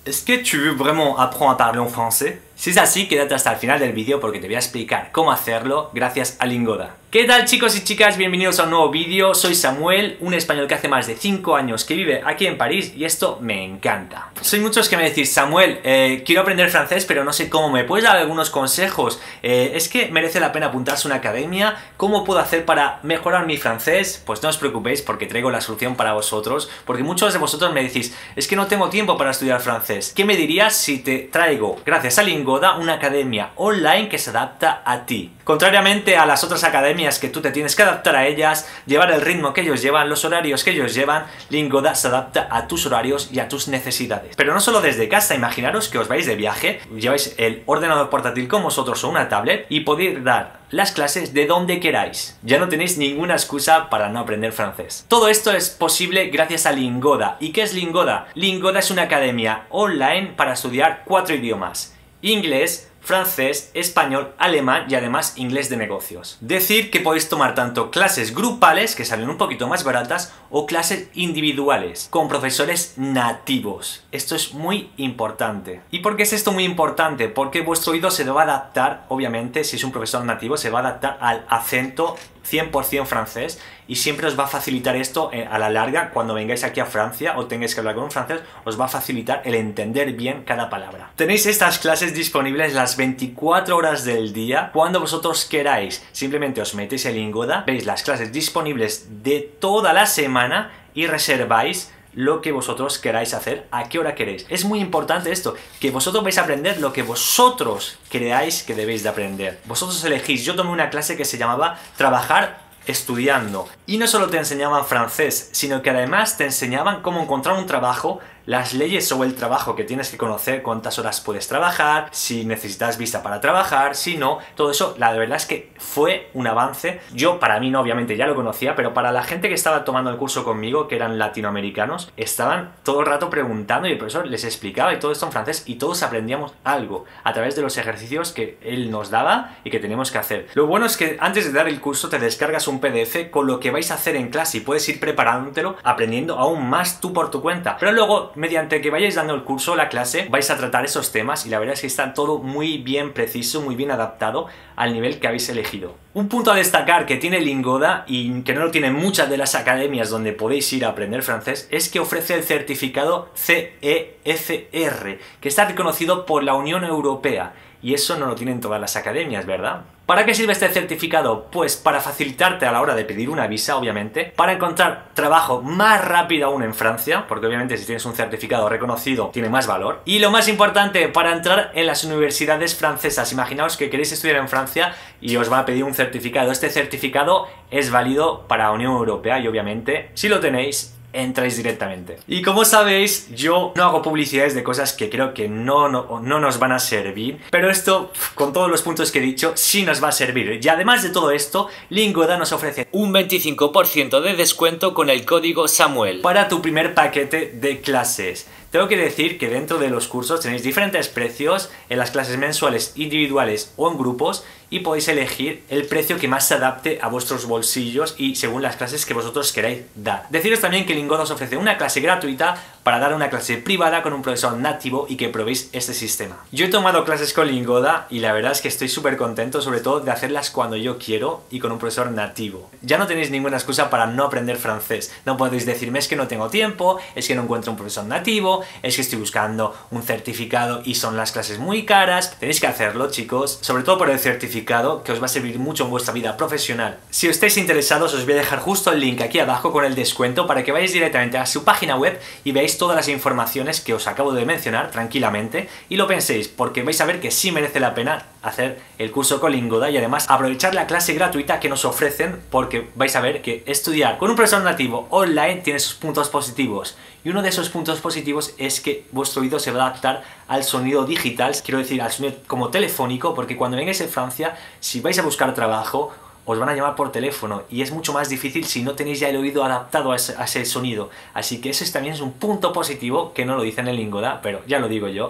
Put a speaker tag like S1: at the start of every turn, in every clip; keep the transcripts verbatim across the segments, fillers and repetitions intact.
S1: Est-ce que tu veux vraiment apprendre à parler en français? Si es así, quédate hasta el final del vídeo porque te voy a explicar cómo hacerlo gracias a Lingoda. ¿Qué tal, chicos y chicas? Bienvenidos a un nuevo vídeo. Soy Samuel, un español que hace más de cinco años que vive aquí en París y esto me encanta. Soy muchos que me decís, Samuel, eh, quiero aprender francés pero no sé cómo, ¿me puedes dar algunos consejos? Eh, ¿Es que merece la pena apuntarse a una academia? ¿Cómo puedo hacer para mejorar mi francés? Pues no os preocupéis porque traigo la solución para vosotros, porque muchos de vosotros me decís, es que no tengo tiempo para estudiar francés. ¿Qué me dirías si te traigo, gracias a Lingoda, una academia online que se adapta a ti? Contrariamente a las otras academias que tú te tienes que adaptar a ellas, llevar el ritmo que ellos llevan, los horarios que ellos llevan, Lingoda se adapta a tus horarios y a tus necesidades. Pero no solo desde casa, imaginaros que os vais de viaje, lleváis el ordenador portátil con vosotros o una tablet y podéis dar las clases de donde queráis. Ya no tenéis ninguna excusa para no aprender francés. Todo esto es posible gracias a Lingoda. ¿Y qué es Lingoda? Lingoda es una academia online para estudiar cuatro idiomas: inglés, francés, español, alemán y además inglés de negocios. Decir que podéis tomar tanto clases grupales, que salen un poquito más baratas, o clases individuales, con profesores nativos. Esto es muy importante. ¿Y por qué es esto muy importante? Porque vuestro oído se va a adaptar, obviamente, si es un profesor nativo, se va a adaptar al acento cien por cien francés y siempre os va a facilitar esto eh, a la larga cuando vengáis aquí a Francia o tengáis que hablar con un francés, os va a facilitar el entender bien cada palabra. Tenéis estas clases disponibles las veinticuatro horas del día cuando vosotros queráis. Simplemente os metéis en Lingoda, veis las clases disponibles de toda la semana y reserváis lo que vosotros queráis hacer, a qué hora queréis. Es muy importante esto, que vosotros vais a aprender lo que vosotros creáis que debéis de aprender. Vosotros elegís. Yo tomé una clase que se llamaba Trabajar estudiando y no solo te enseñaban francés, sino que además te enseñaban cómo encontrar un trabajo, las leyes sobre el trabajo que tienes que conocer, cuántas horas puedes trabajar, si necesitas visa para trabajar, si no, todo eso. La verdad es que fue un avance. Yo, para mí no, obviamente ya lo conocía, pero para la gente que estaba tomando el curso conmigo, que eran latinoamericanos, estaban todo el rato preguntando y el profesor les explicaba y todo esto en francés y todos aprendíamos algo a través de los ejercicios que él nos daba y que teníamos que hacer. Lo bueno es que antes de dar el curso te descargas un P D F con lo que vais a hacer en clase y puedes ir preparándotelo, aprendiendo aún más tú por tu cuenta. Pero luego, mediante que vayáis dando el curso o la clase, vais a tratar esos temas y la verdad es que está todo muy bien preciso, muy bien adaptado al nivel que habéis elegido. Un punto a destacar que tiene Lingoda y que no lo tienen muchas de las academias donde podéis ir a aprender francés es que ofrece el certificado C E F R, que está reconocido por la Unión Europea. Y eso no lo tienen todas las academias, ¿verdad? ¿Para qué sirve este certificado? Pues para facilitarte a la hora de pedir una visa, obviamente, para encontrar trabajo más rápido aún en Francia, porque obviamente si tienes un certificado reconocido tiene más valor. Y lo más importante, para entrar en las universidades francesas. Imaginaos que queréis estudiar en Francia y os va a pedir un certificado. Este certificado es válido para la Unión Europea y obviamente, si lo tenéis, entráis directamente. Y como sabéis, yo no hago publicidades de cosas que creo que no, no, no nos van a servir, pero esto, con todos los puntos que he dicho, sí nos va a servir. Y además de todo esto, Lingoda nos ofrece un veinticinco por ciento de descuento con el código Samuel para tu primer paquete de clases. Tengo que decir que dentro de los cursos tenéis diferentes precios en las clases mensuales, individuales o en grupos y podéis elegir el precio que más se adapte a vuestros bolsillos y según las clases que vosotros queráis dar. Deciros también que Lingoda os ofrece una clase gratuita para dar una clase privada con un profesor nativo y que probéis este sistema. Yo he tomado clases con Lingoda y la verdad es que estoy súper contento, sobre todo de hacerlas cuando yo quiero y con un profesor nativo. Ya no tenéis ninguna excusa para no aprender francés. No podéis decirme es que no tengo tiempo, es que no encuentro un profesor nativo, es que estoy buscando un certificado y son las clases muy caras. Tenéis que hacerlo, chicos, sobre todo por el certificado, que os va a servir mucho en vuestra vida profesional. Si estáis interesados, os voy a dejar justo el link aquí abajo con el descuento para que vayáis directamente a su página web y veáis todas las informaciones que os acabo de mencionar tranquilamente y lo penséis, porque vais a ver que sí merece la pena hacer el curso con Lingoda y además aprovechar la clase gratuita que nos ofrecen, porque vais a ver que estudiar con un profesor nativo online tiene sus puntos positivos. Y uno de esos puntos positivos es que vuestro oído se va a adaptar al sonido digital, quiero decir al sonido como telefónico, porque cuando vengáis a Francia, si vais a buscar trabajo, os van a llamar por teléfono y es mucho más difícil si no tenéis ya el oído adaptado a ese, a ese sonido. Así que eso es, también es un punto positivo que no lo dicen en Lingoda, pero ya lo digo yo.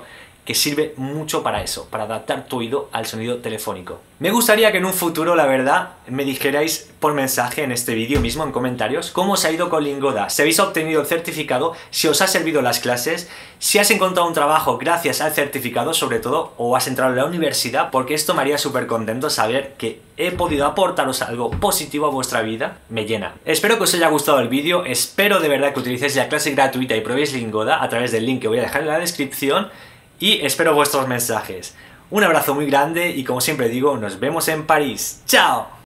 S1: que sirve mucho para eso, para adaptar tu oído al sonido telefónico. Me gustaría que en un futuro, la verdad, me dijerais por mensaje en este vídeo mismo, en comentarios, cómo os ha ido con Lingoda, si habéis obtenido el certificado, si os ha servido las clases, si has encontrado un trabajo gracias al certificado sobre todo, o has entrado en la universidad, porque esto me haría súper contento saber que he podido aportaros algo positivo a vuestra vida, me llena. Espero que os haya gustado el vídeo, espero de verdad que utilicéis la clase gratuita y probéis Lingoda a través del link que voy a dejar en la descripción y espero vuestros mensajes. Un abrazo muy grande y como siempre digo, nos vemos en París. ¡Chao!